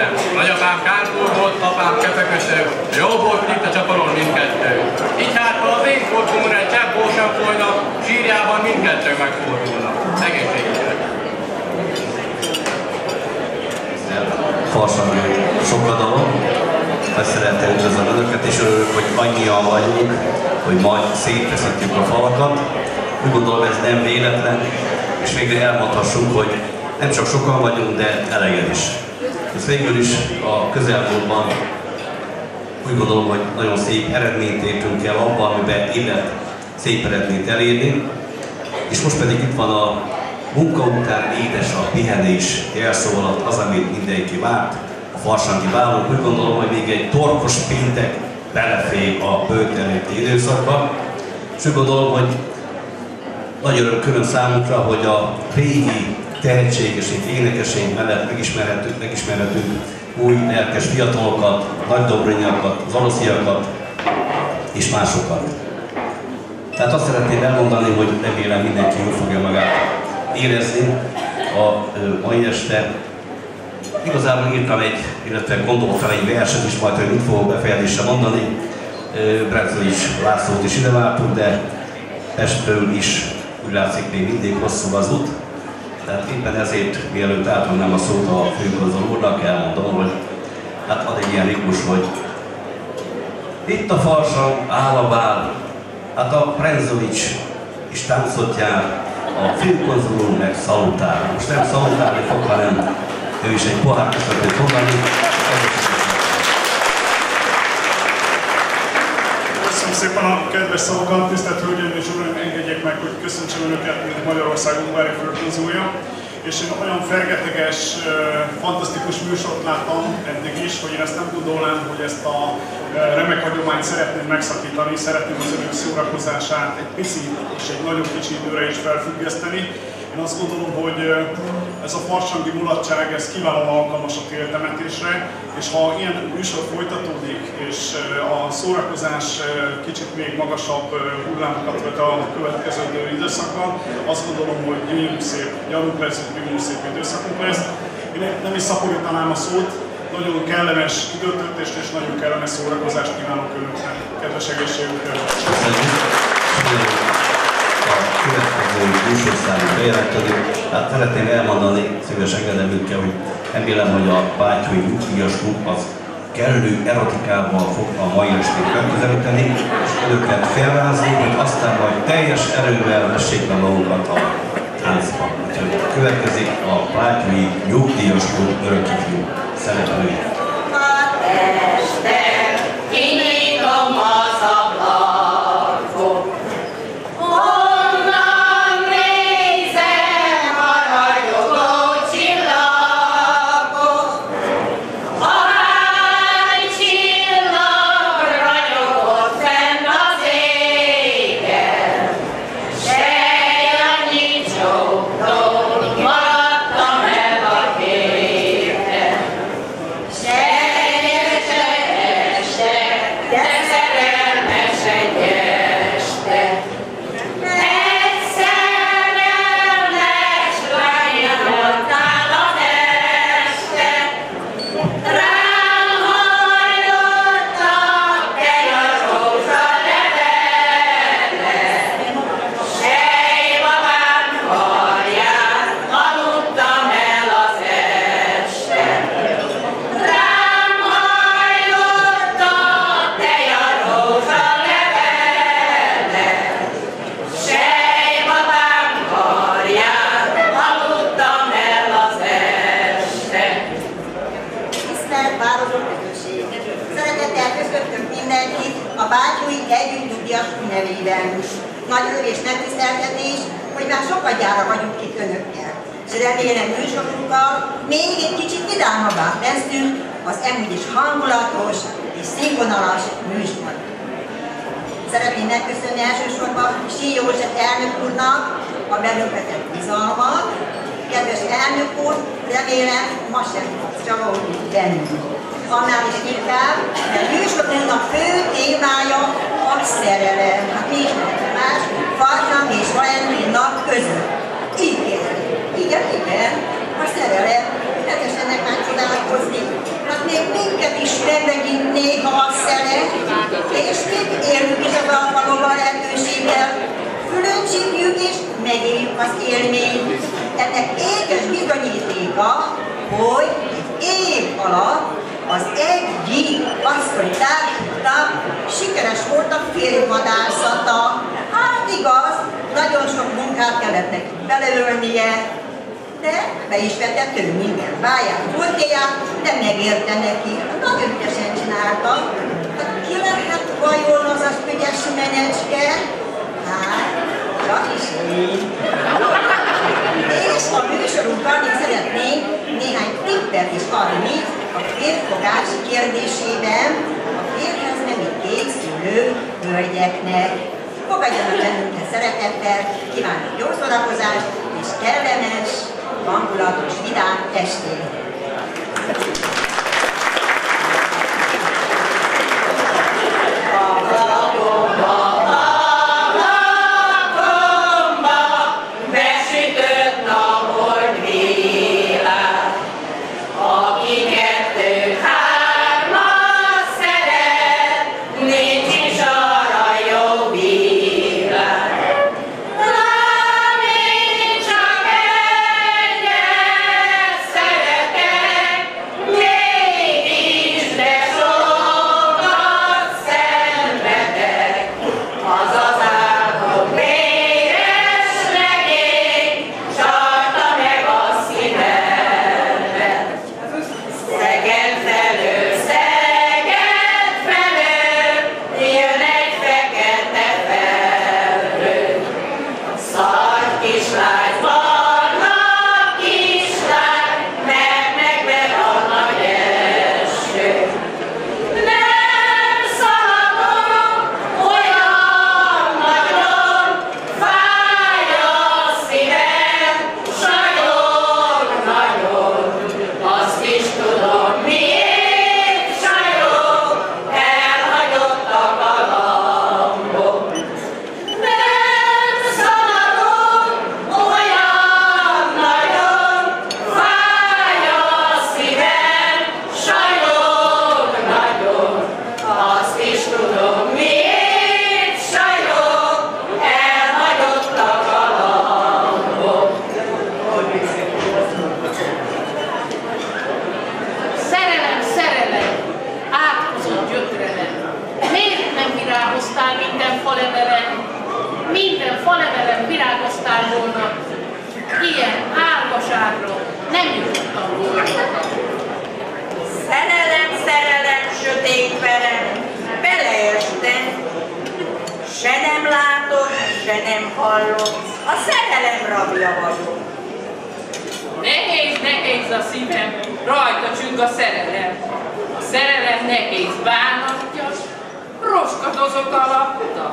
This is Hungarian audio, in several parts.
életem. Nagyapám kárpór volt, apám kefeköső, jó volt itt a csapalon mindkettő. Így hát, ha az én korkomon egy csepp bor sem folyna, sírjában mindkettő megfordulnak. Egészségügyre. Farsangi sokadalom. Ezt szeretném üdvözlöm önöket, és örülök, hogy annyian vagyunk, hogy majd szétfeszítjük a falakat. Úgy gondolom, ez nem véletlen, és végre elmondhassuk, hogy nem csak sokan vagyunk, de elegen is. Ez végül is a közelmúltban úgy gondolom, hogy nagyon szép eredményt értünk el abban, amiben illet szép eredményt elérni. És most pedig itt van a munka után édes a pihenés jelszó alatt az, amit mindenki várt, a farsangi bálunk. Úgy gondolom, hogy még egy torkos péntek belefér a bőt előtti időszakba. És úgy gondolom, hogy nagy öröm külön számunkra, hogy a régi tehetségeseink, énekeseink mellett megismerhetünk új lelkes fiatalokat, nagydobrányokat, zalosziakat és másokat. Tehát azt szeretném elmondani, hogy remélem mindenki jól fogja magát érezni a mai este. Igazából írtam illetve gondoltam egy verset is majd, hogy mit fogok befejezésre mondani. Brezsolics Lászlót is ideváltuk, de Pestről is úgy látszik még mindig hosszú az út. Tehát éppen ezért, mielőtt átadnám a szót a főigazgató úrnak, elmondom, hogy hát ad egy ilyen ritmus, hogy itt a farsang áll a bál, hát a Brezsolics is táncot jár, a főigazgató úr meg szalutál. Most nem szalutálni fog, hanem ő is egy pohár köszöntőt mondani. Köszönöm szépen a kedves szavakat, tisztelt Hölgyeim és Uraim, engedjék meg, hogy köszöntsem Önöket, mint Magyarországon Vári főigazgatója. És én olyan fergeteges, fantasztikus műsort láttam eddig is, hogy én ezt nem gondolnám, hogy ezt a remek hagyományt szeretném megszakítani, szeretném az önök szórakozását egy pici és egy nagyon kicsi időre is felfüggeszteni. Én azt gondolom, hogy ez a farsangi mulatság, ez kiválóan alkalmas a téltemetésre, és ha ilyen műsor folytatódik, és a szórakozás kicsit még magasabb hullámokat vet a következő időszakban, azt gondolom, hogy gyönyörű szép nyarunk lesz, gyönyörű szép időszakunk lesz. Én nem is szaporítanám a szót, nagyon kellemes időtöltést és nagyon kellemes szórakozást kívánok önöknek. Kedves egészségükre! A következő műsorszámú bejelentkező. Hát szeretném elmondani szíves engedelmükkel, hogy remélem, hogy a Bátyói Nyugdíjas Klub az kellő erotikával fog a mai estét megközelíteni, és önöket felrázni, hogy aztán majd teljes erővel vessék be magukat a táncba. Úgyhogy következik a Bátyói Nyugdíjas Klub örökifjú szereplői. A Bátyói Együttnyugdíjas nevében. Nagy öröm és megtiszteltetés, hogy már sokadjára vagyunk itt önökkel. És remélem műsorunkkal még egy kicsit vidámabbá teszünk az amúgy is hangulatos és színvonalas műsor. Szeretném megköszönni elsősorban Sí József elnök úrnak a belővetett bizalmat. Kedves elnök úr, remélem ma sem fogsz csalódni bennünk. Annál is inkább, mert műsorunknak fő témája a szerelem. Hát mi ismerhető más, Farsang és Valentin nap között. Így kérdezik. Igen, a szerelem. Teljesen meg megcsodálkozni. történik az élmény. Ennek éges bizonyítéka, hogy egy év alatt az egyik asszony társuknak sikeres volt a férjvadászata. Hát igaz, nagyon sok munkát kellett neki beleölnie, de be is vetett ő minden báját, voltéját, de megérte neki. Nagyon ügyesen csinálta. Hát ki lehet vajon az az ügyes menecske? Hát, csak is én. És a műsorunkban még szeretnénk néhány tippet is adni a férfogás kérdésében a férhez nemi készülő hölgyeknek. Fogadjanak bennünket szeretettel, kívánok jó szórakozást és kellemes, hangulatos, vidám estét! Minden falevelen virágoztál volna, ilyen álgaságról nem jutottam volna. Szerelem, szerelem, sötét verem, beleestem. Se nem látod, se nem hallod, a szerelem rabja vagyok. Nehéz, nehéz a szívem, rajta csüng a szerelem. A szerelem nehéz bánatja, roskadozok alatta.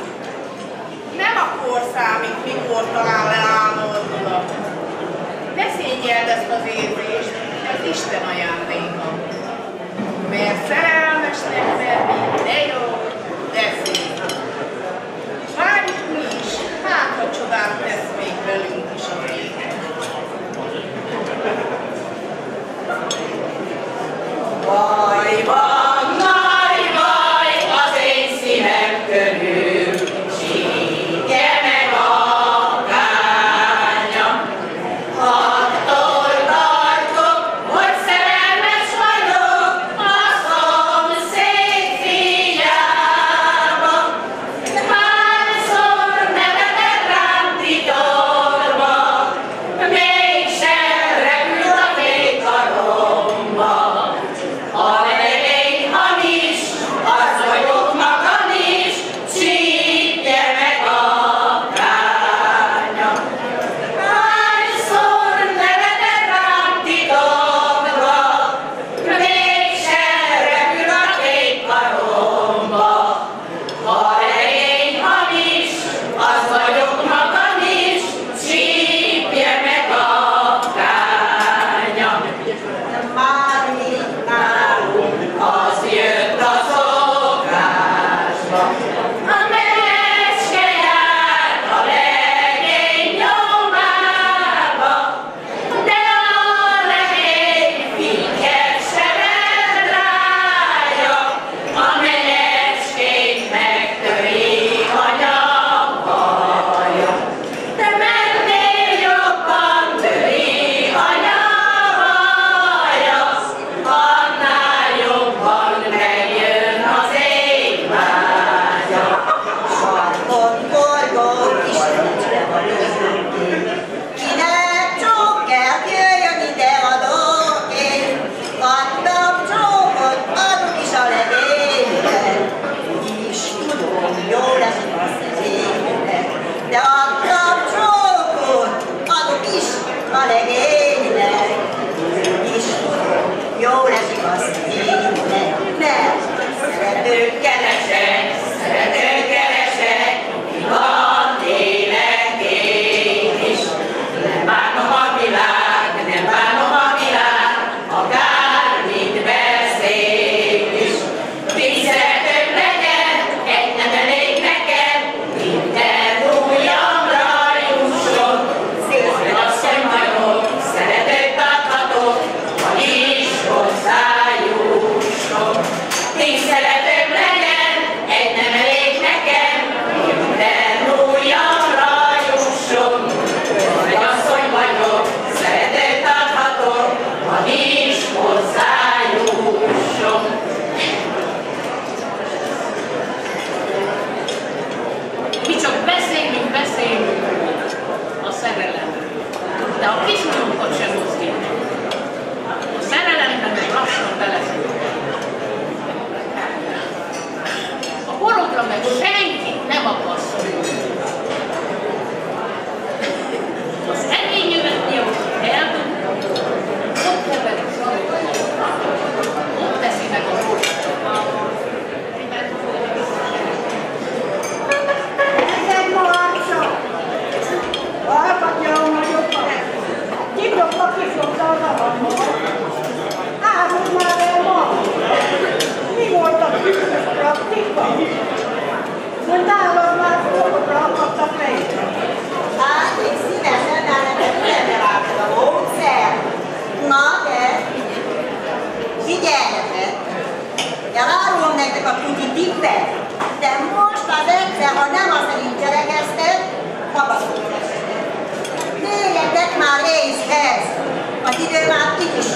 Nem akkor számít, mikor talál le álmodra. Ne szégyeld ezt az érzést, ez Isten ajándéka. Mert szerelmesnek lenni, de jó, de szép. Várjuk mi is, hát ha csodát tesz még velünk is az ég. Vaj, van, nagy vaj az én szívem körül, sígye meg a kánya, hadd tolvaj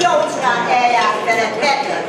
jócskán eljárt felett vettek.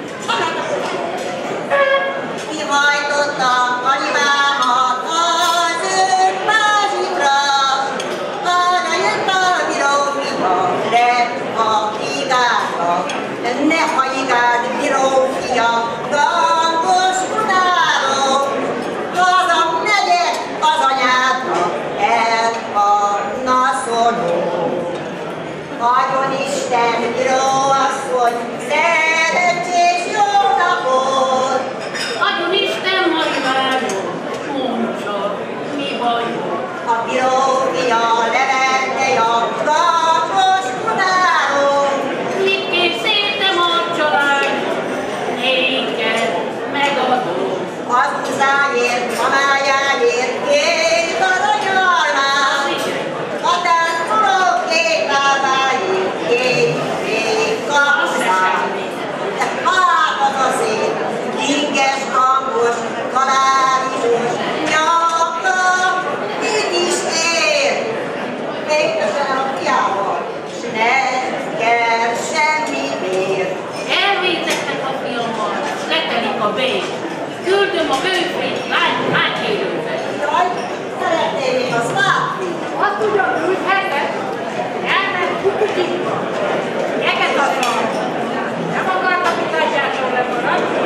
Kihajtottam animámat az ők másikra, arra jött a bírófia, lett a higádba. Ne hajigád, bírófia, gangos utálok, haza megyek az anyádnak, el a naszoló. Adjon Isten, bíróasszony, szerencsés jó napot! Adjon Isten, Mariványom, mondd csak, mi bajod? A bírófia levette a gangos utálok. Mit kér szétem a család? Néked megadom. Az uzáért, mamájáért, két aranyalmát, a táncolók két lábáért, két kapszát. De hát az a szép, inges, hangos, kalárizsos nyaka, mit is ér? Végtesen a fiával, s ne kell semmi vér. Elvétettek a fiammal, s letelik a bér. Küldöm a bőfét, lánykérőbe. Jaj, szeretném még azt látni. Azt ugyan küldhetek? Elment kukutikba. Jeget adom. Nem akartak igazságon lemaradni?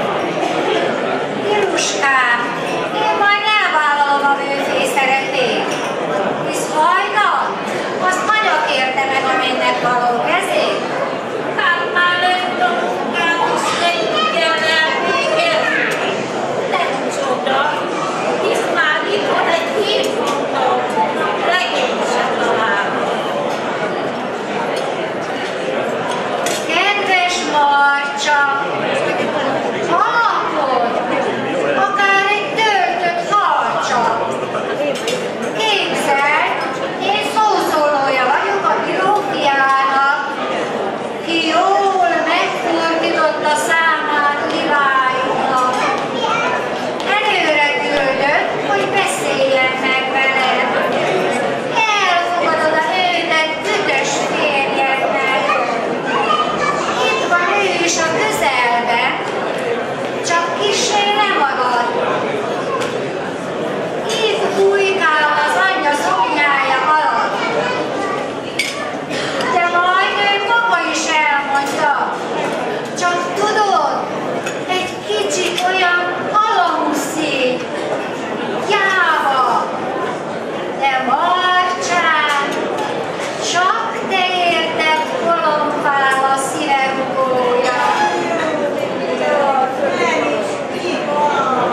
Iluskám, én majd elvállalom a bőfé szerepét. Hisz hajnal, azt nagyok érte meg a mennek való kezét. Hát már lett a munkát, és nekik kell elvégezni. Nem csoda, hisz már itt van egy hívfonton, legény sem találom. Kedves Marcsa, alapod, akár egy töltött harcsa. Képzeld, én szószólója vagyok a bírófiának, ki jól megfordította számát Livályunknak. Előre küldött, hogy beszéljen meg veled. Elfogadod a nődet büdös férjednek. Itt van ő is a közelben, csak kissé lemagad. Itt bújkál az anyja szoknyája alatt. De majd ő maga is elmondta. Csak tudod, egy kicsit olyan alomszék, gyáva, de Marcsán, csak te érted, kolompál a szívemgója. Nem is ki van.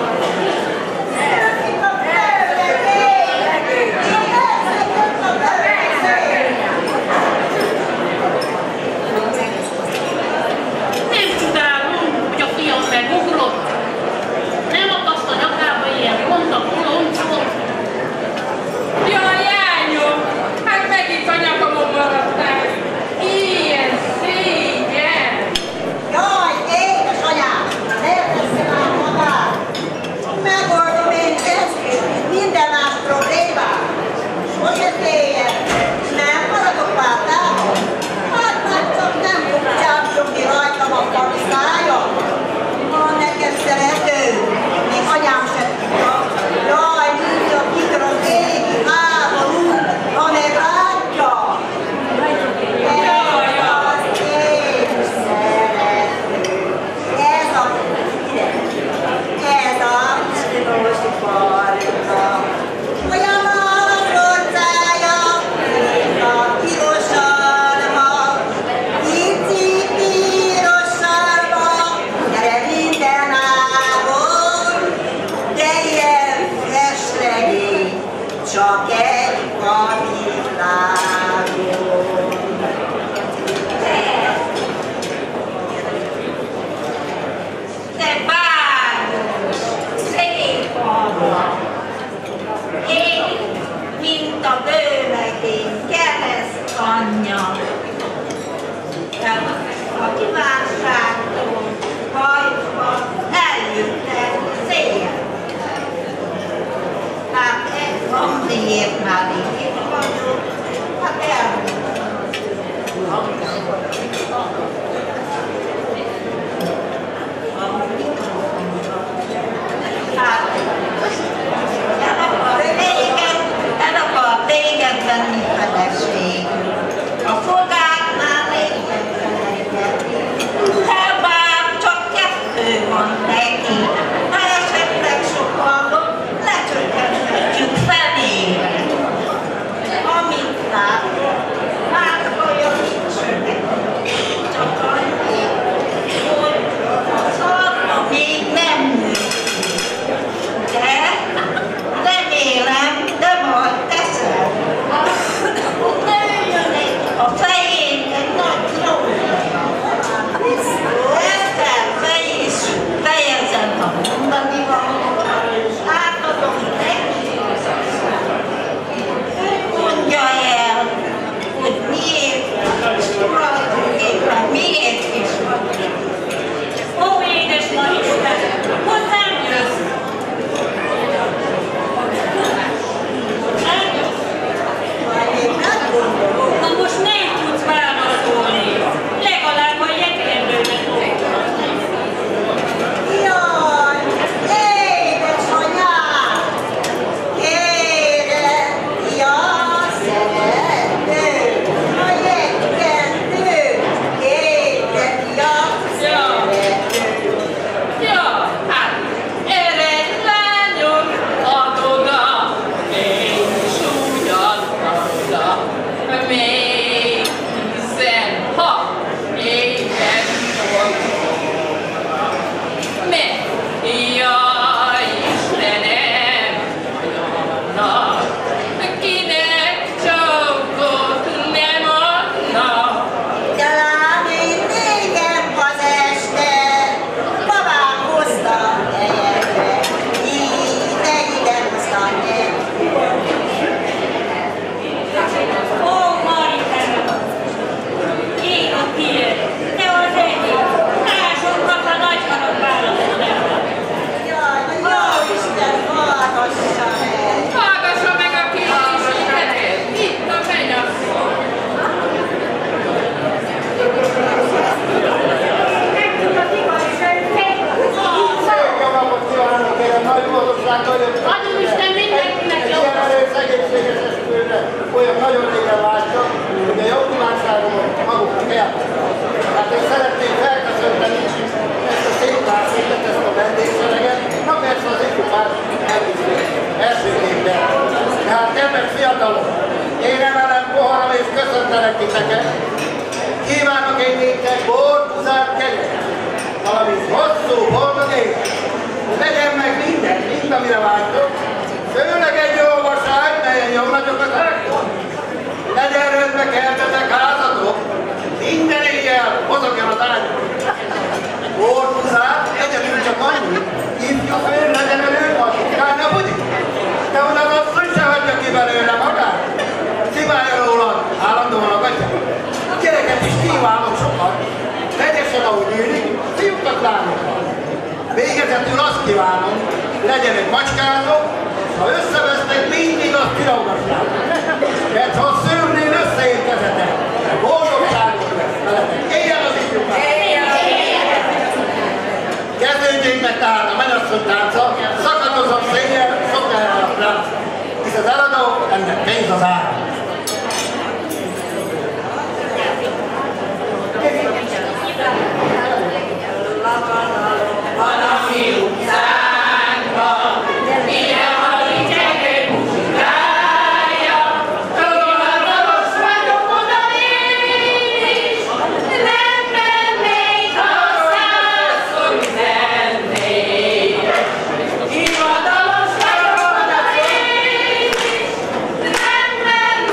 Nem csodálom, hogy a fiam megugrott. Nem akaszt a nyakába ilyen ronda koloncsot. Jaj, lányom, hát megint a nyakamon maradtál. Ilyen szégyen. Jaj, édesanyám, ne veszi már magát. Megoldom én ezt is, minden más problémát. Sose féljen, nem maradok már távol. Hát már csak nem fog csápsogni rajtam a faliszája. Ha nekem szerető, még anyám sem tudja. Jaj, tudja, mikor az égi háború, ha meglátja. Ez a csinos barna, olyan az orcája, mint a piros alma, pici piros alma, gyere minden ágon, de ilyen feslegény, csak egy a világon. De báros, szép alma. Én, mint a bőlegény kereszt anyja. De a kívánságtól hajtva eljöttem szél. Hát egy valamiért már így itt vagyok, hát elmondom. Adom Isten mindenkinek jó! Ilyen erőszegénységes esküvőre olyan nagyon régen láttak, hogy a jó kívánságomat maguknak elmondták. Hát én szeretném felköszönteni ezt a szép látszintet, ezt a vendégszereget, na persze az ifjú pár elsőképpen. Tehát kedves fiatalok, én emelem poharam és köszöntelek titeket. Kívánok én néktek bort, húzát, kegyet, valamint hosszú, boldog évet. Legyen meg minden, mind amire vágytok, főleg egy jó vaságy, melyen jó nagyokat haraktok. Legyen rendbe keltetek házatok, minden éjjel mozogjon az ágyok. Bort, húzát, egyedül csak annyi, ifjú főn legyen előtt, kárni a budik. De oda asszony se hagyja ki belőle magát. Sziválja rólad, állandóan a gatya. A gyereket is kívánok sokat, legyessen ahogy ülni, fiúkat lányokat. Végezetül azt kívánom, legyen egy macskátok, ha összevesztek, mindig azt kiraugassátok. Mert ha a szőrnél összeérkezetek, boldogságos lesz veletek. Éljen az ifjúkat! Kezdődjék meg tehát a mennyasszony tánca, szakadozom széjjel, szokjájára rá, hisz az eladó, ennek pénz az ára. Van a mi utcánkban, ide van a csengő muzsikája, hivatalos vagyok oda én is, nem mennék, ha 100-szor üzennék. Hivatalos vagyok oda én is, nem mennék,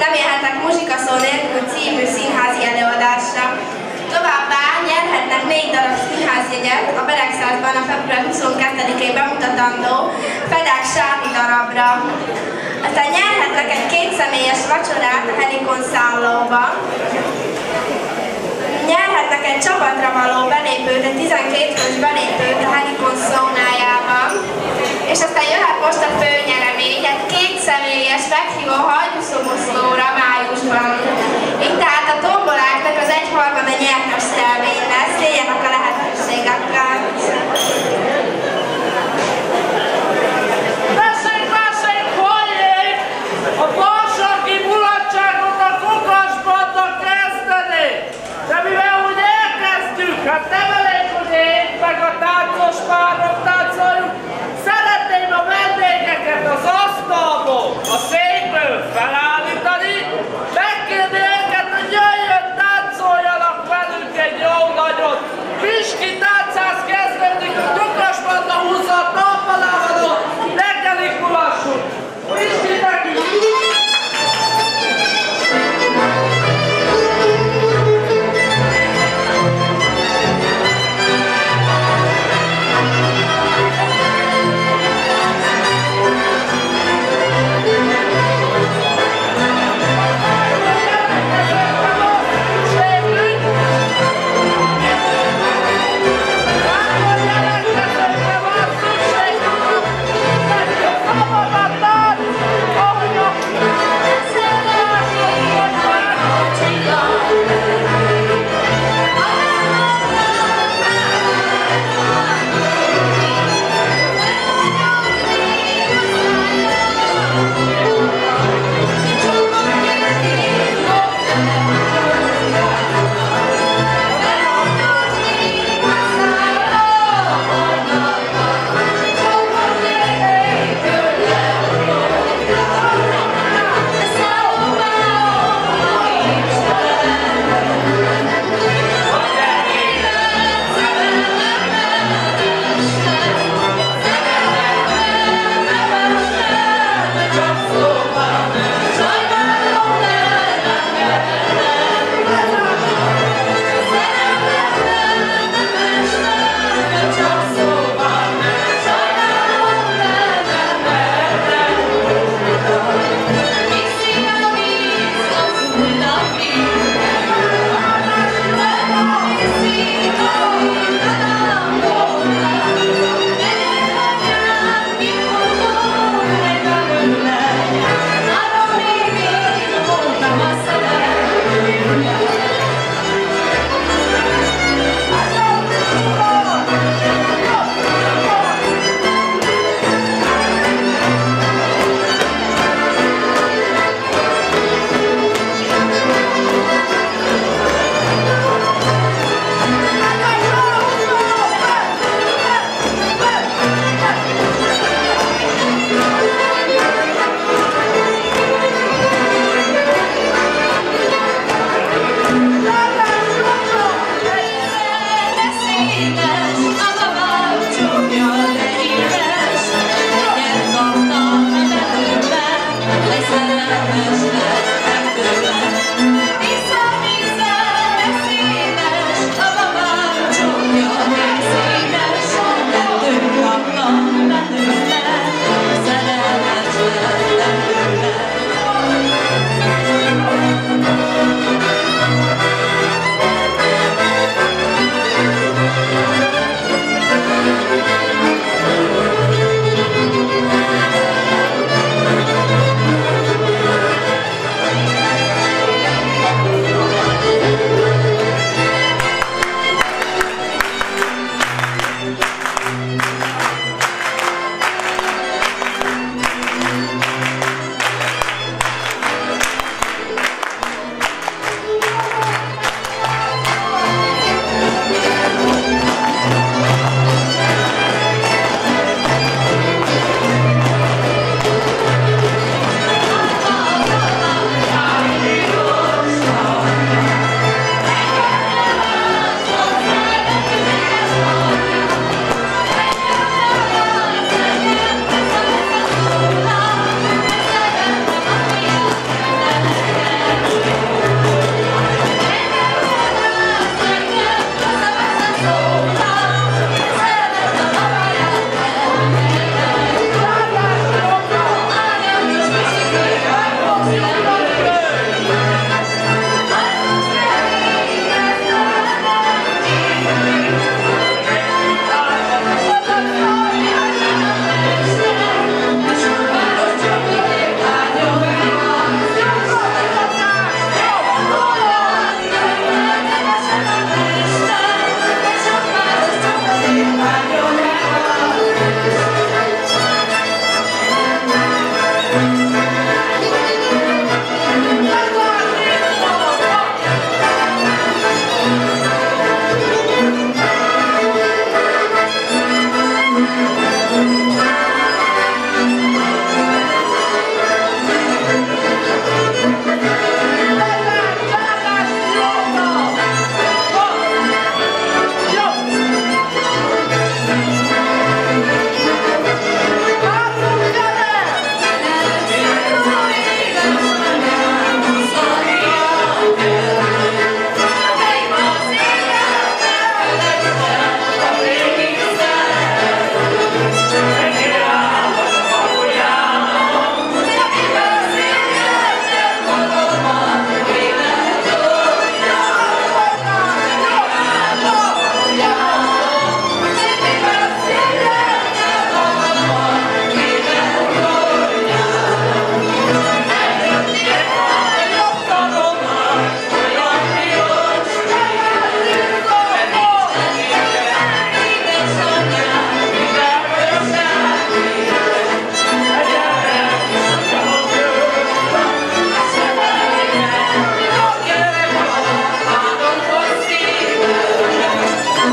remélhetnek Muzsikaszó nélkül című színházi előadásra. Továbbá nyerhetnek 4 darab színházjegyet a Beregszázban a február 22-én bemutatandó Fedek Sámi darabra. Aztán nyerhetnek egy 2 személyes vacsorát a Helikon szállóba. Nyerhetnek egy csapatra való belépőt, egy 12 fős belépőt a Helikon szónájában. És aztán jöhet most a főnyeremény, egy 2 személyes meghívó hajdúszoboszlóra májusban. Itt tehát a tomboláknak az 1/3 nyertes termény lesz, éljenek a lehetőségekkel. Vessék, halljék! A balsarki mulatságot a kokaspadnak kezdeni! De mivel úgy elkezdtük, hát nem elég, hogy én meg a táncos párok táncoljuk, szeretném a vendégeket az asztalból, a székből felállítani, megkérni őket, hogy jöjjön, táncoljanak velünk egy jó nagyot. Piski táncász kezdődik, a kokaspadna húzza a talpalával, reggelig mulassuk. Piski nekünk!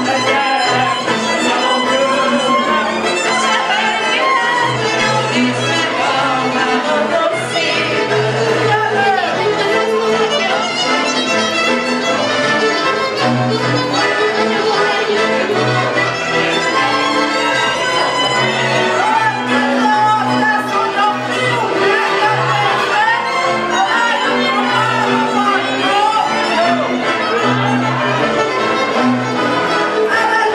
Thank you.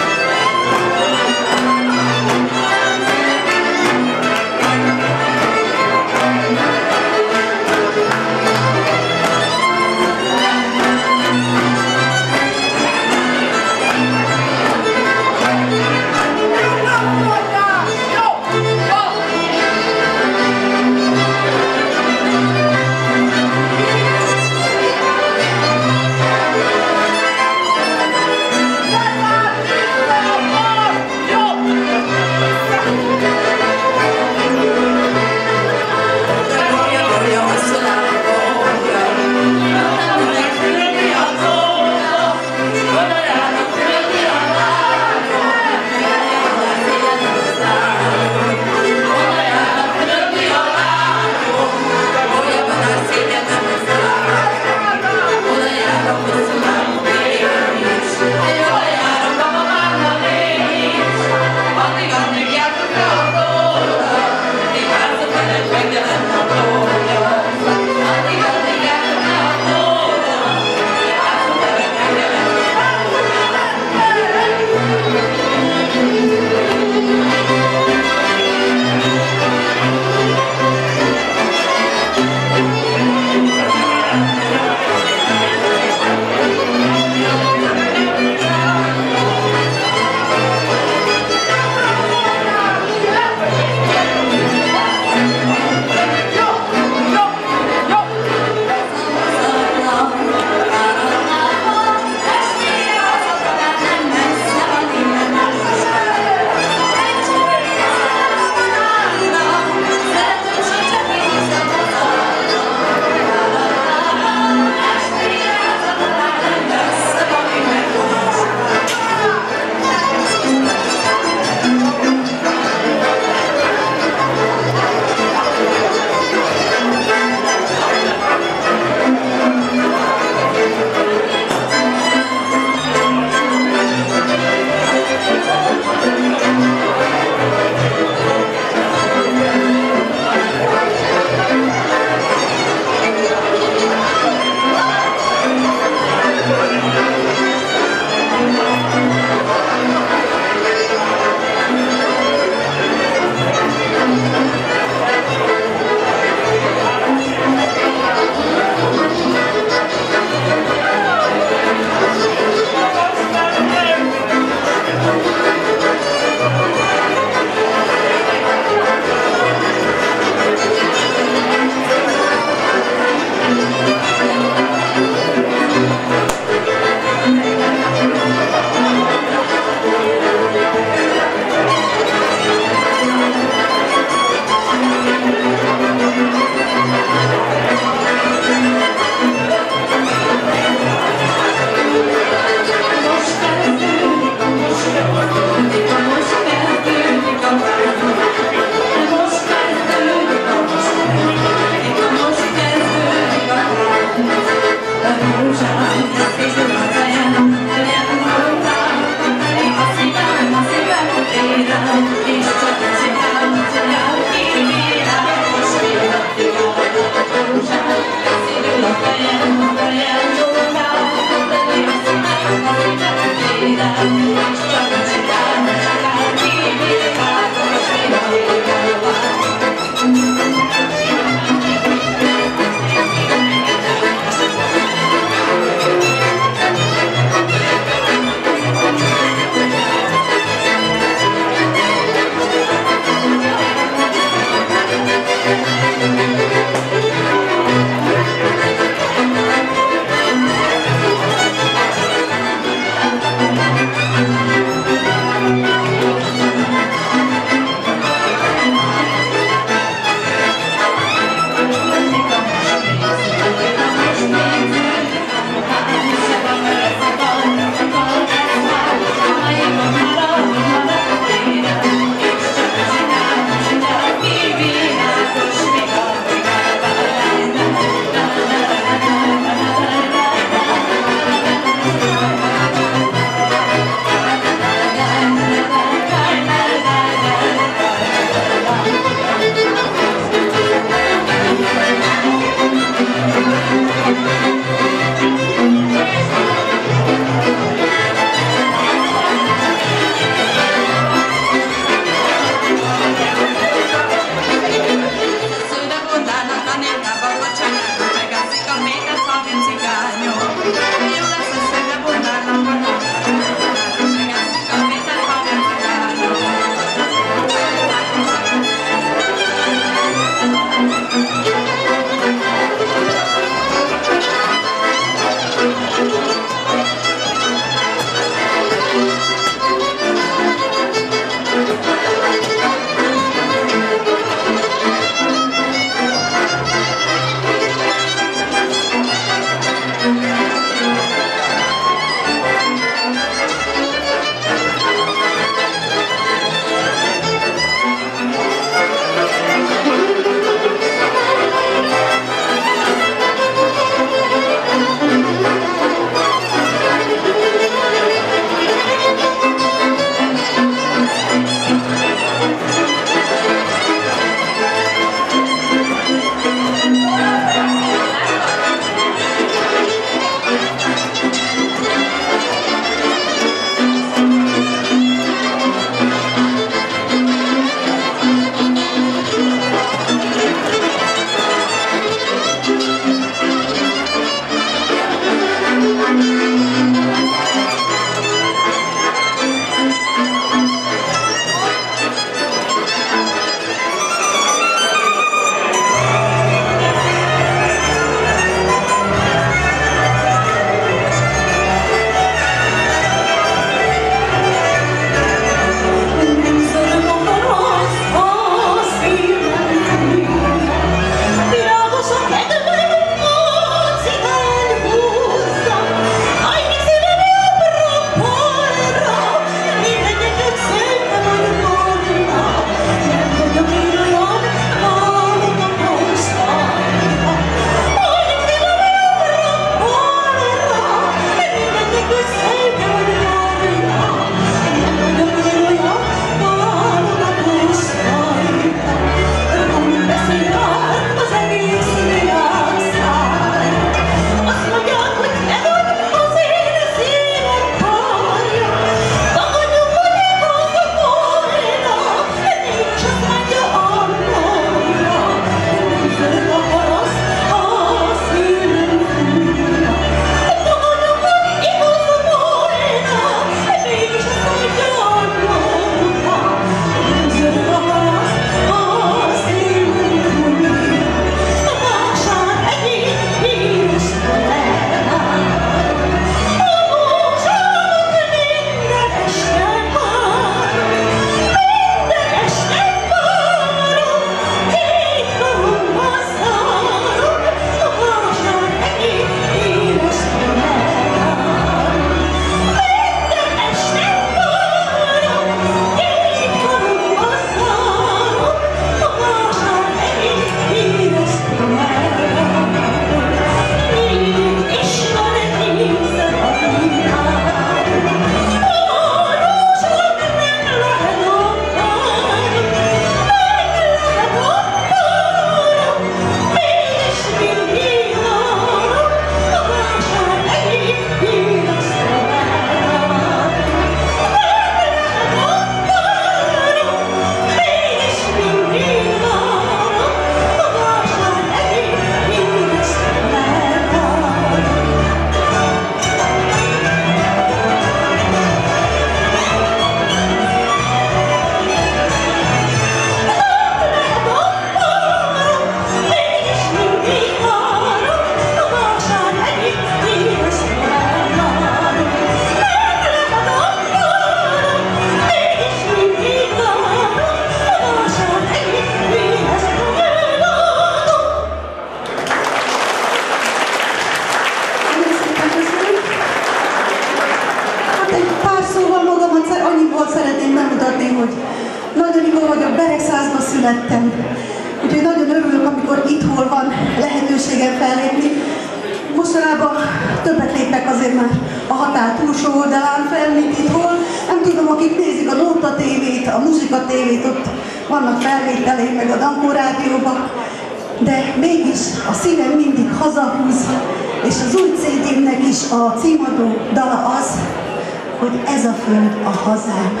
Nagyon Igor vagyok, Beregszázba születtem. Úgyhogy nagyon örülök, amikor itthon van lehetőségem fellépni. Mostanában többet lépek azért már a határ túlsó oldalán fel, mint itthon. Nem tudom, akik nézik a Nóta tévét, a Muzsika tévét, ott vannak felvételei, meg a Dankó rádióban. De mégis a szívem mindig hazahúz, és az új CD-mnek is a címadó dala az, hogy ez a föld a hazám.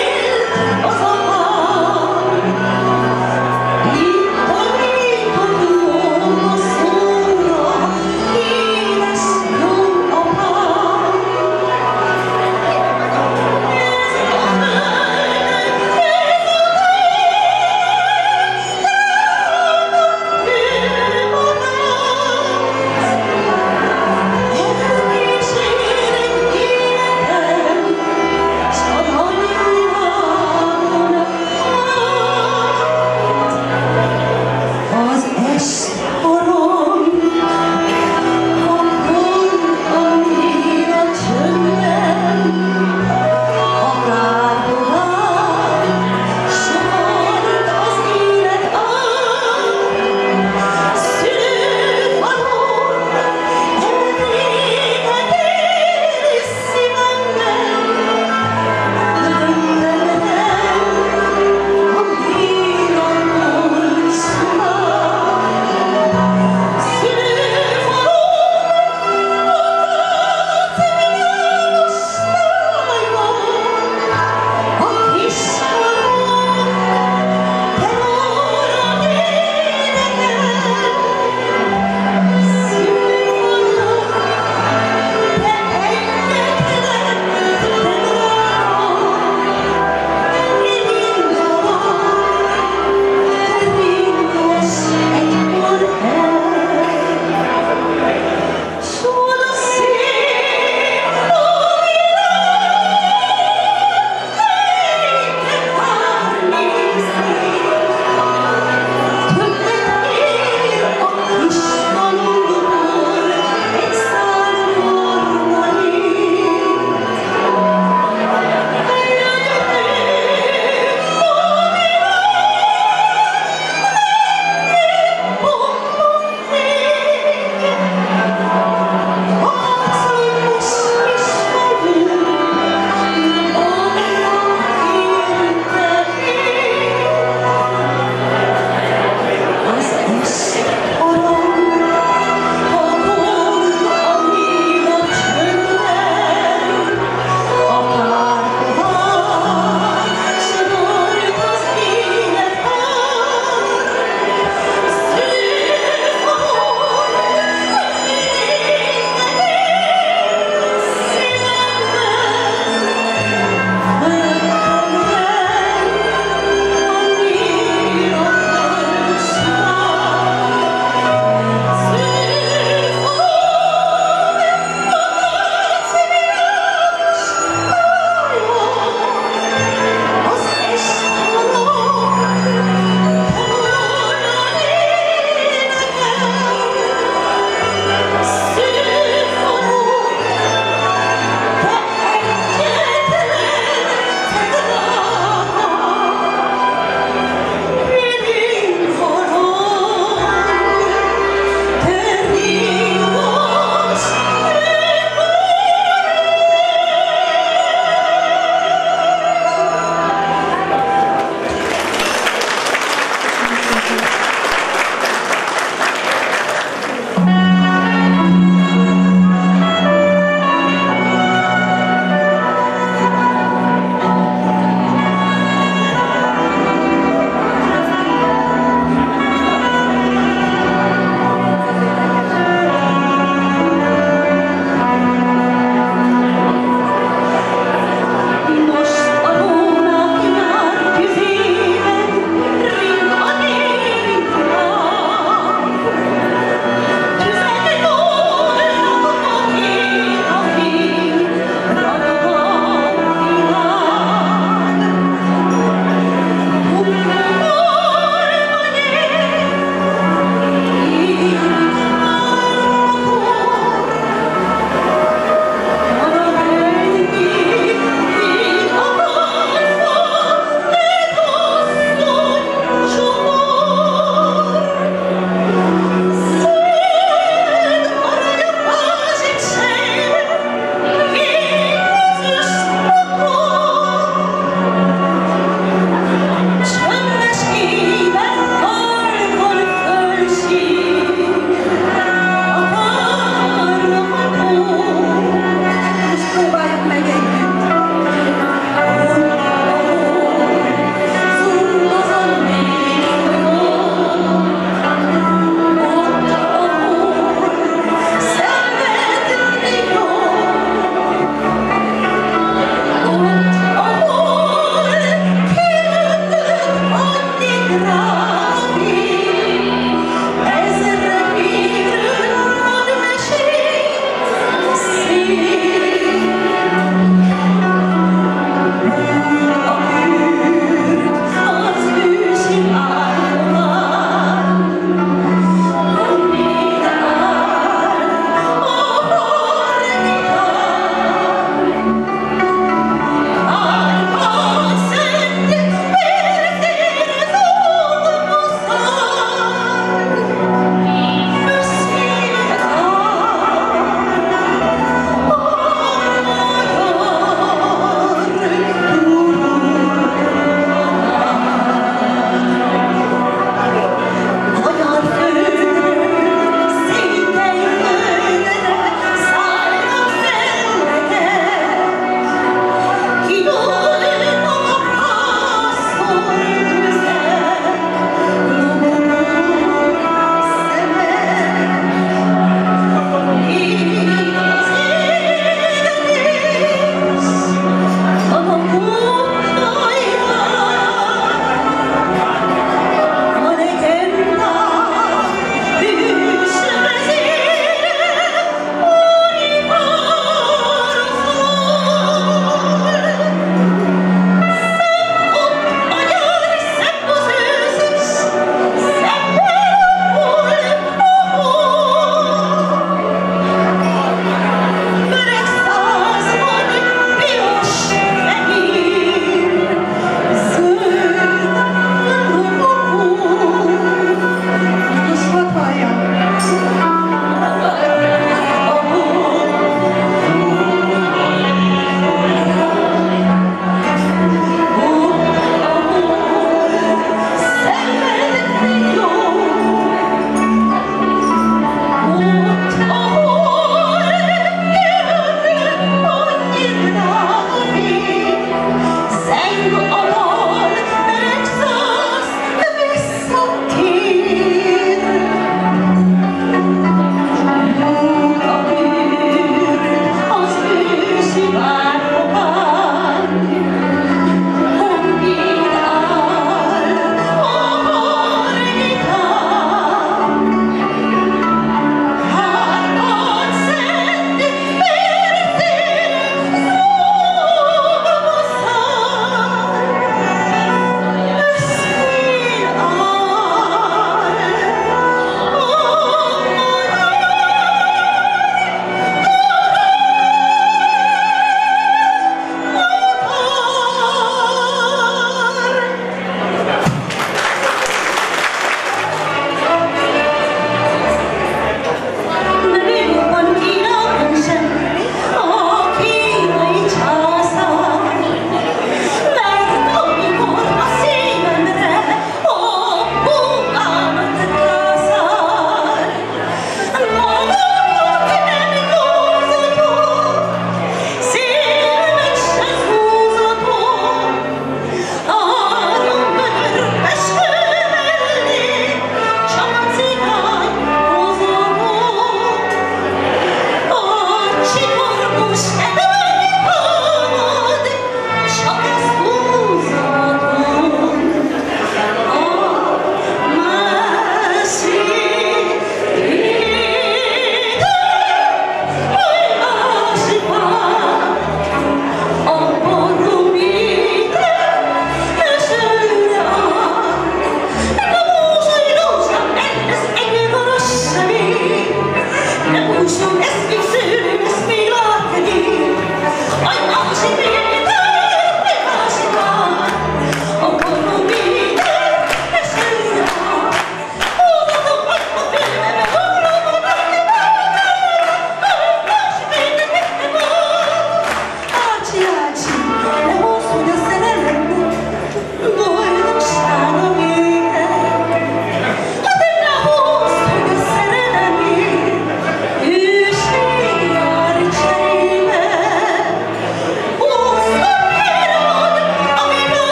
Itt a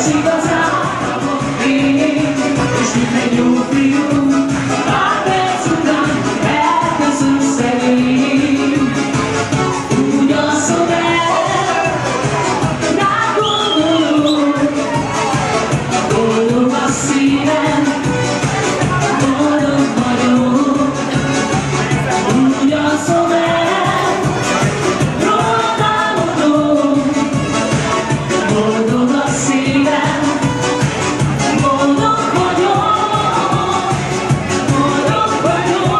ez igazából én, és minden jó fiú, pár perc után elköszön szegény. Úgy alszom el, rád gondolok, boldog a szívem, boldog vagyok. Úgy alszom el, rólad álmodok, boldog a szívem, boldog vagyok, boldog vagyok.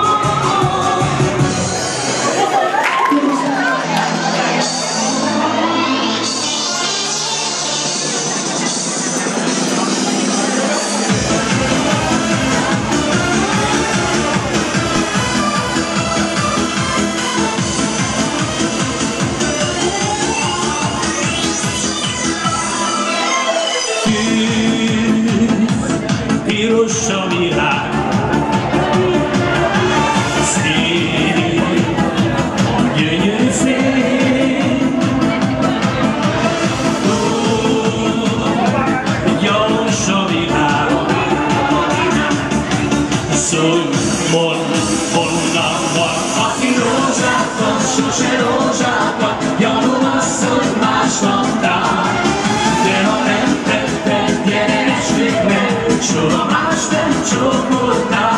Piros a világ, szép, gyönyörű fény. Gyanús a világ, szólj, mondd, honnan van. Aki rózsát van, sose rózsát van, gyanúm az, hogy más van tán. De ha nem tetted, gyere esték meg, soha más nem csókoltál.